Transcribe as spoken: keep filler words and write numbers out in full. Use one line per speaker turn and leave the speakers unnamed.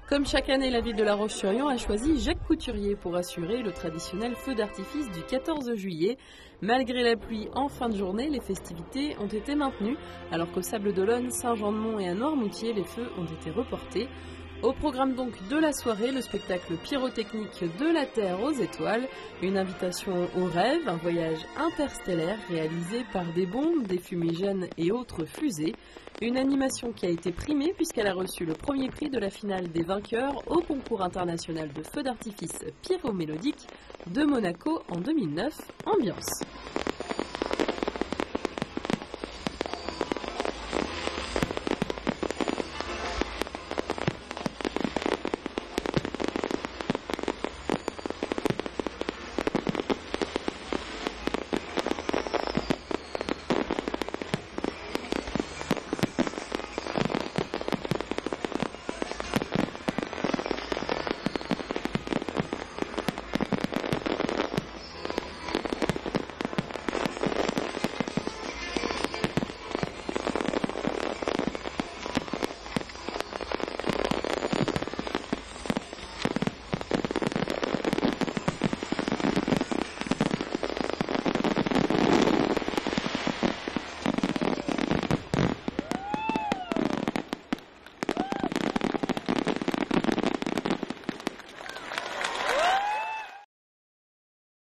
Comme chaque année, la ville de La Roche-sur-Yon a choisi Jacques Couturier pour assurer le traditionnel feu d'artifice du quatorze juillet. Malgré la pluie en fin de journée, les festivités ont été maintenues, alors qu'au Sables-d'Olonne, Saint-Jean-de-Mont et à Noirmoutier, les feux ont été reportés. Au programme donc de la soirée, le spectacle pyrotechnique de la Terre aux étoiles, une invitation au rêve, un voyage interstellaire réalisé par des bombes, des fumigènes et autres fusées. Une animation qui a été primée puisqu'elle a reçu le premier prix de la finale des vainqueurs au concours international de feux d'artifice pyromélodique de Monaco en deux mille neuf. Ambiance.